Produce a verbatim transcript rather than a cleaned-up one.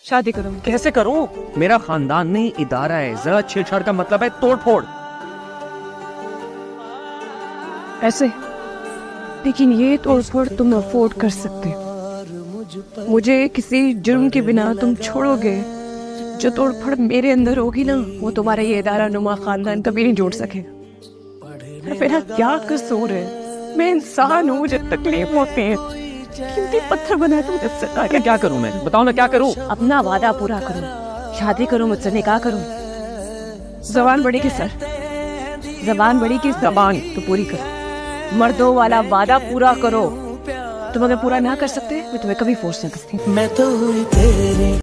शादी करूँ। कैसे करूं? मेरा खानदान नहीं इदारा है, जरा छेड़छाड़ का मतलब है तोड़ फोड़। ऐसे, लेकिन ये तोड़ फोड़ तुम अफोर्ड कर सकते हो। मुझे किसी जुर्म के बिना तुम छोड़ोगे, जो तोड़ फोड़ मेरे अंदर होगी ना, वो तुम्हारा ये इदारा नुमा खानदान कभी नहीं जोड़ सकेगा। मेरा क्या कसूर है? मैं इंसान हूँ, मुझे तकलीफ होती है। कीमती पत्थर बनाया तुम मुझसे आगे। क्या करूं मैं? बताओ ना क्या करूं? अपना वादा पूरा करो, शादी करो मुझसे, निकाह करो। जबान बड़ी की सर, जबान बड़ी की जबान तो पूरी करो। मर्दों वाला वादा पूरा करो। तुम अगर पूरा ना कर सकते, मैं तुम्हें कभी फोर्स नहीं करती। मैं तो हुई तेरी।